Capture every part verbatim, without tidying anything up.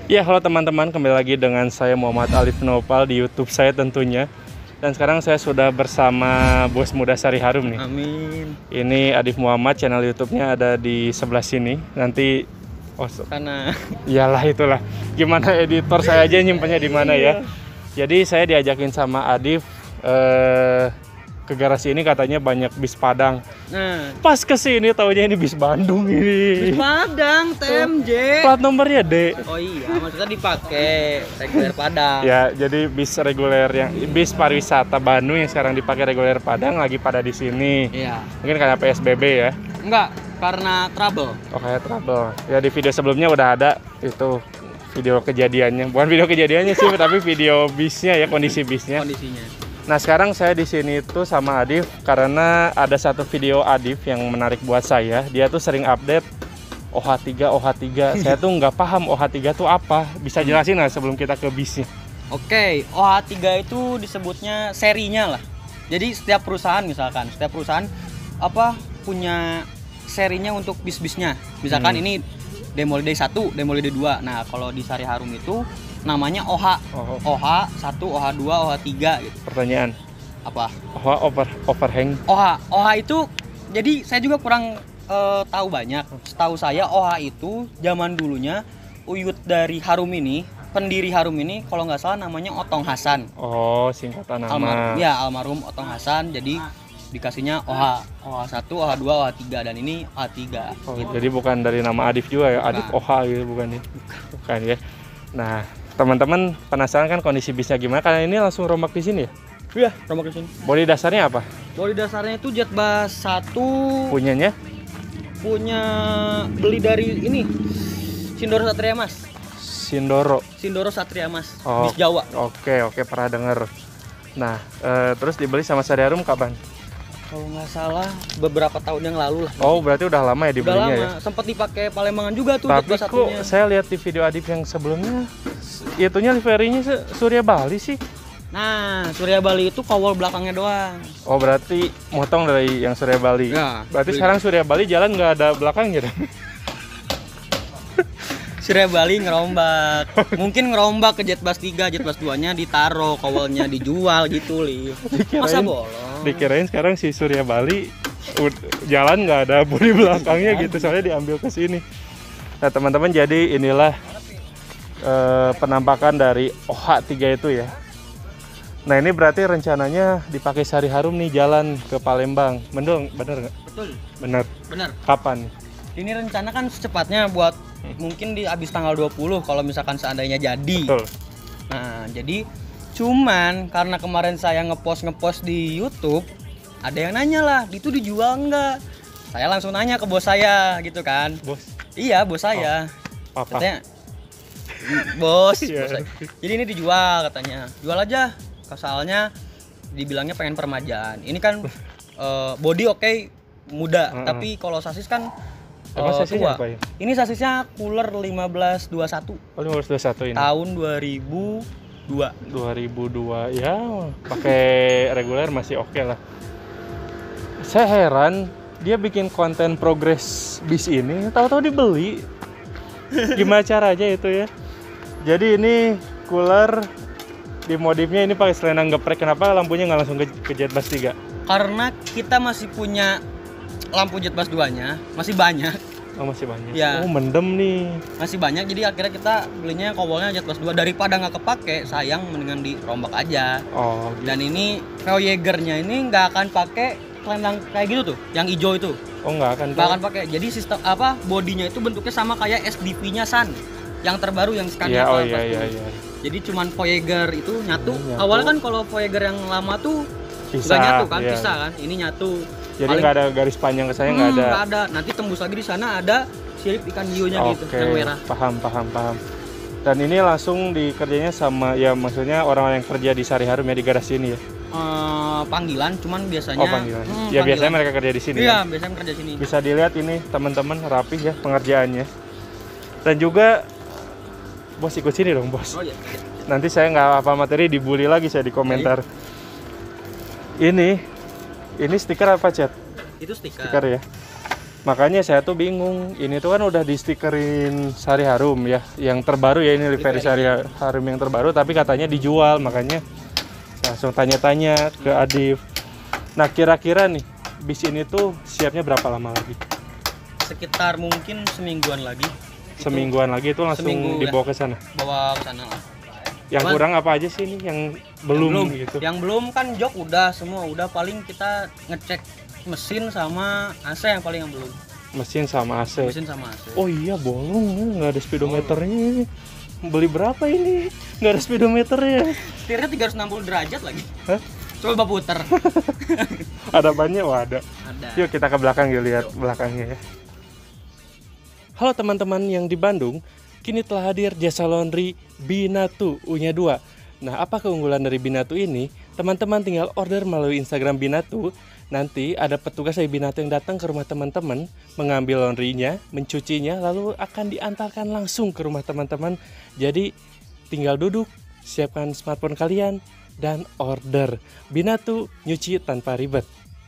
Ya, halo teman-teman, kembali lagi dengan saya Muhammad Alif Nopal di YouTube saya tentunya. Dan sekarang saya sudah bersama bos muda Sari Harum nih. Amin. Ini Adif Muhammad, channel YouTube-nya ada di sebelah sini. Nanti oh, Karena iyalah itulah. Gimana editor saya aja nyimpannya di mana ya. Jadi saya diajakin sama Adif eh ke garasi ini, katanya banyak bis Padang. Nah, Pas kesini taunya ini bis Bandung ini. bis Padang, T M J. Plat nomornya D. Oh iya, maksudnya dipakai reguler Padang. Ya, jadi bis reguler yang bis pariwisata Bandung yang sekarang dipakai reguler Padang lagi pada di sini. Iya. Mungkin karena P S B B ya. Enggak, karena trouble. Oh, kayak trouble. Ya, di video sebelumnya udah ada itu video kejadiannya. Bukan video kejadiannya sih, tapi video bisnya ya, kondisi bisnya. Kondisinya. Nah, sekarang saya di sini tuh sama Adif karena ada satu video Adif yang menarik buat saya. Dia tuh sering update O H tiga, O H tiga. Saya tuh nggak paham O H tiga tuh apa. Bisa jelasin nggak sebelum kita ke bisnya? Oke, O H tiga itu disebutnya serinya lah. Jadi setiap perusahaan misalkan, setiap perusahaan apa punya serinya untuk bis-bisnya. Misalkan Hmm. ini Demoli D satu, Demoli D dua. Nah, kalau di Sari Harum itu namanya O H. Oh, O H satu, O H dua, O H tiga gitu. pertanyaan. Apa? O H over overhang. O H, O H itu jadi saya juga kurang eh, tahu banyak. Setahu saya O H itu zaman dulunya Uyut dari Harum ini, pendiri Harum ini kalau nggak salah namanya Otong Hasan. Oh, singkatan nama. Almarhum, ya almarhum Otong Hasan. Jadi dikasihnya O H, O H satu, O H dua, O H tiga dan ini O H tiga. Oh, jadi bukan dari nama Adif juga ya, Adif Bukan. O H gitu bukan ya? Bukan ya. Nah, teman-teman penasaran kan kondisi bisnya gimana? Karena ini langsung rombak di sini ya. Iya, rombak ke sini. Bodi dasarnya apa? Bodi dasarnya itu Jetbus satu Punyanya? punya beli dari ini Sindoro Satria Mas. Sindoro. Sindoro Satria Mas, Oh, bis Jawa. Oke, oke, pernah denger. Nah, eh, terus dibeli sama Sari Harum kapan? Kalau nggak salah beberapa tahun yang lalu lah. Oh, berarti udah lama ya Udah dibelinya lama, ya? sempat dipakai Palembang juga tuh Tapi Jetbus kok satunya. saya lihat di video Adif yang sebelumnya, itunya liverinya se- Surya Bali sih. Nah, Surya Bali itu kawal belakangnya doang. Oh, berarti motong dari yang Surya Bali. Ya, Berarti beli. sekarang Surya Bali jalan nggak ada belakangnya dong? Surya Bali ngerombak. Mungkin ngerombak ke Jetbus tiga, Jetbus dua-nya ditaruh, kawalnya dijual gitu, Li. Masa Dikirain- bolong? Dikirain sekarang si Surya Bali ud- jalan nggak ada bodi belakangnya gitu, soalnya diambil ke sini. Nah, teman-teman, jadi inilah eh, penampakan dari O H tiga itu ya. Nah, ini berarti rencananya dipakai Sari Harum nih jalan ke Palembang. Bener bener nggak? Betul, Bener. benar. Kapan? Ini rencana kan secepatnya buat mungkin di habis tanggal dua puluh kalau misalkan seandainya jadi. Betul. Nah, jadi cuman karena kemarin saya ngepost ngepost di YouTube, ada yang nanya lah, itu dijual nggak? Saya langsung nanya ke bos saya gitu kan. Bos. Iya, bos saya. Papa. Katanya, bos, Iya. bos saya. Jadi ini dijual katanya. Jual aja. Soalnya dibilangnya pengen permajaan. Ini kan eh, body oke muda, Mm-mm. tapi kalau sasis kan Emang eh, sasisnya tua. apa ya? Ini sasisnya Cooler lima belas dua puluh satu Oh, lima belas dua puluh satu ini. tahun dua ribu dua. dua ribu dua ya, pakai reguler masih oke lah. Saya heran dia bikin konten progres bis ini, tahu-tahu dibeli. Gimana caranya itu ya? Jadi ini cooler dimodifnya ini pakai selendang geprek. Kenapa lampunya nggak langsung ke, ke Jetbus tiga? Karena kita masih punya lampu Jetbus dua-nya, masih banyak. Oh, masih banyak. Ya. Oh, mendem nih. Masih banyak, jadi akhirnya kita belinya kawalnya Jetbus dua. Daripada nggak kepake, sayang mendingan dirombak aja. Oh, gitu. Dan ini Voyager-nya ini nggak akan pakai selendang kayak gitu tuh, yang hijau itu. Oh, nggak akan. Nggak akan pakai. Jadi sistem apa bodinya itu bentuknya sama kayak S D V-nya Sun. Yang terbaru yang Scania Iya, oh Plus iya tuh. iya iya. Jadi cuman Voyager itu nyatu. Hmm, nyatu. Awalnya kan kalau Voyager yang lama tuh Pisah, nggak nyatu kan, iya. pisah kan. Ini nyatu. Jadi Paling- nggak ada garis panjang ke saya, nggak Hmm, ada. nggak ada. Nanti tembus lagi di sana ada sirip ikan hiunya gitu, Oke, yang merah. paham, paham, paham. Dan ini langsung dikerjanya sama, ya maksudnya orang yang kerja di Sari Harum ya, di garasi ini ya? Eh, panggilan, cuman biasanya. Oh, panggilan. Hmm, Ya panggilan. biasanya mereka kerja di sini Iya, ya? biasanya kerja sini. Bisa dilihat ini teman-teman rapih ya pengerjaannya. Dan juga, bos ikut sini dong bos. Oh iya. Nanti saya nggak hafal materi, dibully lagi saya di komentar. Ini, ini stiker apa, Chat? Itu stiker. Stiker ya? Makanya saya tuh bingung. Ini tuh kan udah di stikerin Sari Harum ya, yang terbaru ya, ini Livery Sari Harum yang terbaru, tapi katanya dijual. Makanya langsung tanya-tanya ke Adif. Nah, kira-kira nih bis ini tuh siapnya berapa lama lagi? Sekitar mungkin semingguan lagi. Semingguan lagi itu langsung seminggu, dibawa ke sana. Bawa ke sana lah. Yang Cuman, kurang apa aja sih ini yang belum, yang belum gitu? Yang belum kan jok udah semua udah, paling kita ngecek mesin sama A C yang paling yang belum. Mesin sama A C. Mesin sama A C. Oh iya, bolong, nggak ada speedometernya. Beli berapa ini? Nggak ada speedometernya. Setirnya tiga ratus enam puluh derajat lagi. Hah? Coba puter. Ada bannya? Wah, ada. Ada. Yuk kita ke belakang yuk, lihat belakangnya ya. Halo teman-teman yang di Bandung, kini telah hadir jasa laundry Binatu U-nya dua. Nah, apa keunggulan dari Binatu ini? Teman-teman tinggal order melalui Instagram Binatu. Nanti ada petugas dari Binatu yang datang ke rumah teman-teman, mengambil laundrynya, mencucinya, lalu akan diantarkan langsung ke rumah teman-teman. Jadi tinggal duduk, siapkan smartphone kalian, dan order. Binatu, nyuci tanpa ribet.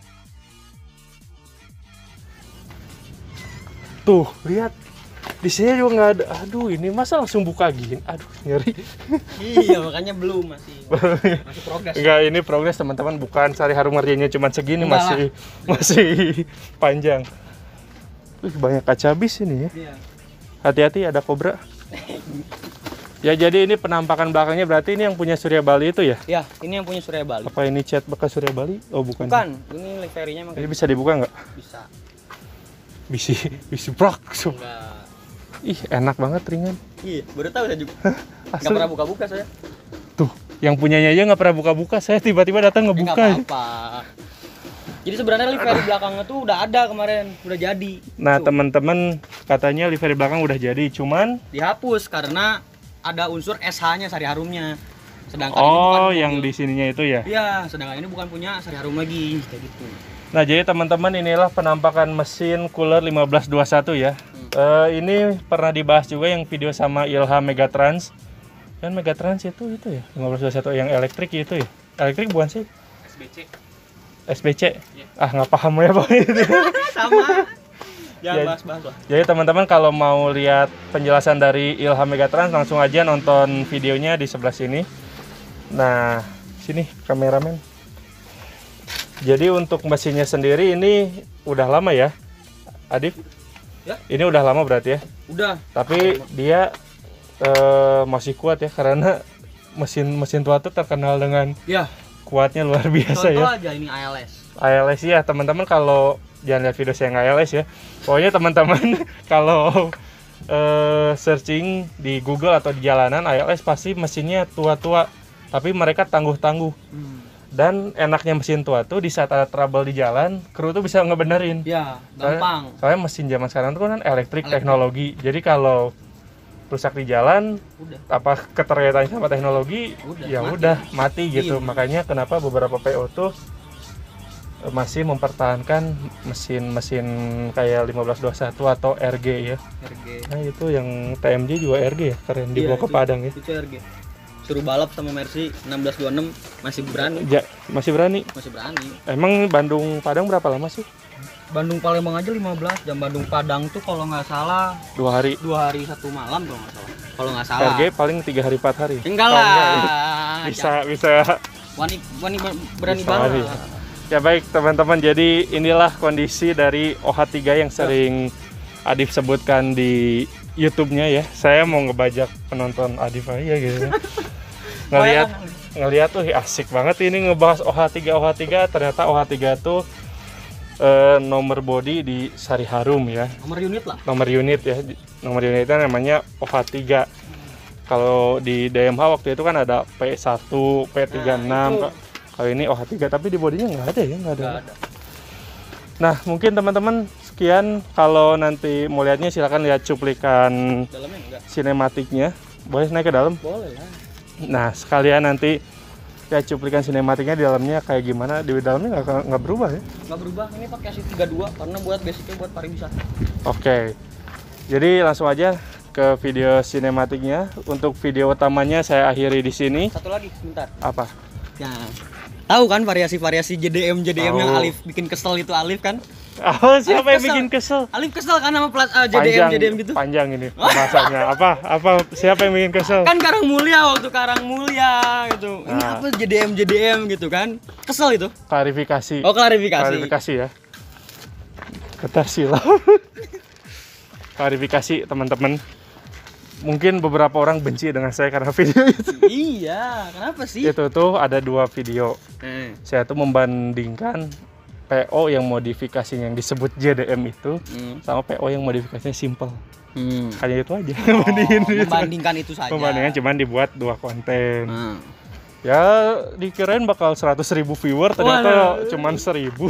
Tuh, lihat. Di sini juga nggak ada. Aduh, ini masa langsung buka gini? Aduh, nyeri. Iya, makanya belum, masih masih progres. Enggak, ini progres teman-teman, bukan Sari Harum harganya cuma segini. Enggak masih lah. masih panjang. Wih, banyak kaca bis ini ya. Iya. Hati-hati ada kobra. Ya, jadi ini penampakan belakangnya berarti ini yang punya Surya Bali itu ya? Ya, ini yang punya Surya Bali. Apa ini cat bekas Surya Bali? Oh, bukan. Bukan, ini liverynya emang Ini bisa dibuka nggak? bisa. Bisi, bisi brak. Enggak. Ih, enak banget, ringan. Iya, baru tahu saya juga. Enggak Asli. pernah buka-buka saya. Tuh, yang punyanya aja nggak pernah buka-buka. Saya tiba-tiba datang Enggak ngebuka. apa-apa. Jadi sebenarnya livery belakangnya tuh udah ada kemarin, udah jadi. Nah, Tuh, teman-teman katanya livery belakang udah jadi, cuman dihapus karena ada unsur S H-nya Sari Harumnya. Sedangkan ini bukan oh, punya- yang di sininya itu ya. Iya, sedangkan ini bukan punya Sari Harum lagi, kayak gitu. Nah, jadi teman-teman inilah penampakan mesin cooler lima belas dua puluh satu ya. Eh, ini pernah dibahas juga yang video sama Ilham Megatrans. Kan Megatrans itu itu ya, lima belas dua puluh satu yang elektrik itu ya. Elektrik bukan sih? S B C. S B C. Ah, nggak paham ya Pak. Sama. Jangan Ya- bahas-bahas lah. Jadi teman-teman kalau mau lihat penjelasan dari Ilham Megatrans langsung aja nonton videonya di sebelah sini. Nah, sini kameramen. Jadi untuk mesinnya sendiri ini udah lama ya, Adif? Ya. Ini udah lama berarti ya. Udah. Tapi dia eh, masih kuat ya karena mesin-mesin tua tuh terkenal dengan Ya, kuatnya luar biasa contoh ya. aja ini A L S. A L S ya teman-teman, kalau jangan lihat video saya yang A L S ya. Pokoknya teman-teman kalau eh, searching di Google atau di jalanan A L S pasti mesinnya tua-tua, tapi mereka tangguh-tangguh. Hmm. Dan enaknya mesin tua tuh di saat ada trouble di jalan, kru tuh bisa ngebenerin. Ya, Soalnya- gampang. Soalnya mesin zaman sekarang tuh kan elektrik, Elektrik. teknologi. Jadi kalau rusak di jalan, Udah. apa keterkaitannya sama teknologi, Udah, ya mati. udah mati gitu. Iya. Makanya kenapa beberapa P O tuh eh, masih mempertahankan mesin-mesin kayak lima belas dua puluh satu atau R G ya. R G. Nah, itu yang T M J juga R G ya, keren, dibawa Iya, ke itu- Padang ya. Itu R G. Suruh balap sama Mercy enam belas dua puluh enam masih berani, Ja, masih berani. masih berani. Emang Bandung Padang berapa lama sih? Bandung Palembang aja lima belas jam, Bandung Padang tuh kalau nggak salah Dua hari. dua hari satu malam kalau nggak salah. Kalau nggak salah. R G paling tiga hari empat hari. Enggak Oh, lah. enggak ya? Bisa bisa. Wani, wani berani Bisa banget. hari. Ya baik teman-teman, jadi inilah kondisi dari O H tiga yang sering Adif sebutkan di YouTube-nya ya. Saya mau ngebajak penonton Adif aja gitu. Ngelihat ngelihat tuh ih, asik banget ini ngebahas O H tiga O H tiga, ternyata O H tiga tuh eh, nomor body di Sari Harum ya. Nomor unit lah. Nomor unit ya. Nomor unitnya namanya O H tiga. Kalau di D M H waktu itu kan ada P satu, P tiga puluh enam. Nah, itu. Kalau ini O H tiga, tapi di bodinya nggak ada ya, nggak ada. Nggak ada. Nah, mungkin teman-teman sekian. Kalau nanti mau lihatnya silakan lihat cuplikan Dalamnya enggak. sinematiknya. Boleh naik ke dalam? Boleh lah. Nah, sekalian nanti lihat cuplikan sinematiknya di dalamnya kayak gimana. Di dalamnya nggak nggak berubah ya. Nggak berubah. Ini pakai A C tiga puluh dua karena buat basicnya buat pariwisata. Oke. Jadi langsung aja ke video sinematiknya. Untuk video utamanya saya akhiri di sini. Satu lagi, sebentar. Apa? Ya. Tahu kan variasi-variasi J D M J D M yang Tahu. Alif bikin kesel itu Alif kan? Oh, siapa Alif yang bikin kesel? Alif kesel kan sama plat uh, J D M Panjang, J D M gitu. panjang ini bahasanya. Apa? Apa? Siapa yang bikin kesel? Kan Karang Mulia waktu Karang Mulia gitu. Ini Nah. apa J D M J D M gitu kan? Kesel itu. Klarifikasi. Oh, klarifikasi. Klarifikasi ya. Ketar silau. Klarifikasi teman-teman. Mungkin beberapa orang benci dengan saya karena video itu. Iya, kenapa sih? Itu tuh ada dua video. Eh. Saya tuh membandingkan P O yang modifikasinya yang disebut J D M itu Hmm. sama P O yang modifikasinya simple. Hmm. Hanya itu aja. Oh, Bandingin itu. membandingkan itu saja. Pembandingan cuman dibuat dua konten. Hmm. Ya dikirain bakal seratus ribu viewer, ternyata Waduh. cuman seribu.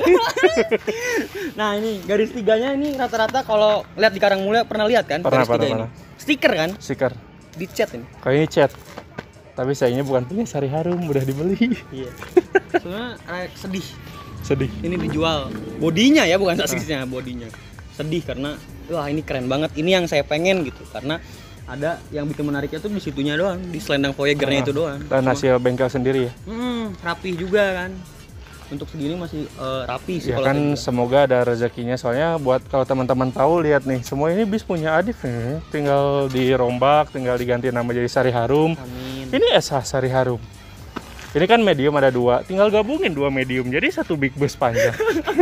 Nah, ini garis tiganya ini rata-rata kalau lihat di Karang Mulia pernah lihat kan? Pernah, garis tiga pernah, ini. Stiker kan? Stiker. Di chat ini. Kayak ini chat. Tapi sayangnya bukan punya Sari Harum, udah dibeli. Iya. Soalnya eh, sedih. Sedih. Ini dijual. Bodinya ya, bukan saksinya, bodinya. Sedih karena wah ini keren banget. Ini yang saya pengen gitu karena ada yang bikin menariknya tuh di situnya doang, di selendang Voyager-nya itu doang. Dan hasil bengkel sendiri ya. Hmm, rapi juga kan. Untuk segini masih eh, rapi sih Ya kalau kan saya bilang. semoga ada rezekinya, soalnya buat kalau teman-teman tahu lihat nih, semua ini bis punya Adif nih. Tinggal dirombak, tinggal diganti nama jadi Sari Harum. Amin. Ini S H Sari Harum. Ini kan medium ada dua, tinggal gabungin dua medium jadi satu big bus panjang.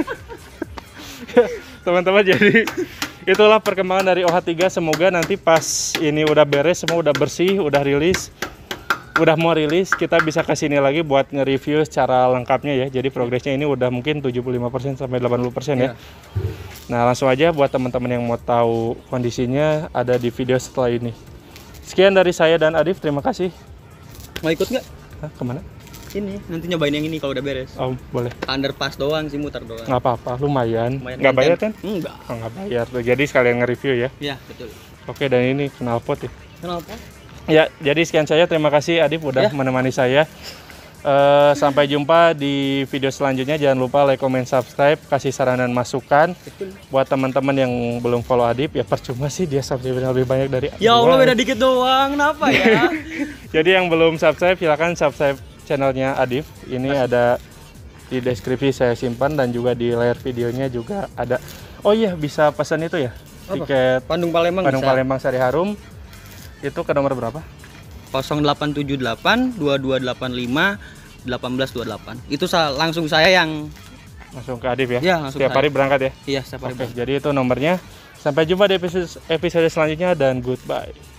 Ya, teman-teman, jadi itulah perkembangan dari O H tiga. Semoga nanti pas ini udah beres, semua udah bersih, udah rilis, udah mau rilis, kita bisa kesini lagi buat nge-review secara lengkapnya ya. Jadi progresnya ini udah mungkin tujuh puluh lima persen sampai delapan puluh persen ya. Iya. Nah langsung aja buat teman-teman yang mau tahu kondisinya ada di video setelah ini. Sekian dari saya dan Adif, terima kasih. Mau ikut nggak? Hah, kemana? Ini nanti nyobain yang ini kalau udah beres. Oh boleh. Underpass doang sih, muter doang. Nggak apa-apa, lumayan. Lumayan Nggak bayar konten. kan? Enggak. Oh, nggak bayar tuh. Jadi sekalian nge-review ya. Iya, betul. Oke, dan ini knalpot ya. Kenapa? Ya, jadi sekian saya. Terima kasih Adif udah Ya. menemani saya. Eh, sampai jumpa di video selanjutnya. Jangan lupa like, comment, subscribe, kasih saran dan masukan. Betul. Buat teman-teman yang belum follow Adif, ya percuma sih dia subscribe lebih banyak dari Ya Allah, gua. beda dikit doang. Kenapa ya? Jadi yang belum subscribe silakan subscribe channelnya Adif. Ini ada di deskripsi saya simpan dan juga di layar videonya juga ada. Oh iya, bisa pesan itu ya. Apa? Tiket Bandung Palembang Bandung bisa. Palembang Sari Harum. Itu ke nomor berapa? nol delapan tujuh delapan dua dua delapan lima satu delapan dua delapan. Itu sa- langsung saya yang Langsung ke Adif ya. Iya, langsung Setiap saya. hari berangkat ya. iya setiap hari. Oke, jadi itu nomornya. Sampai jumpa di episode episode selanjutnya dan goodbye.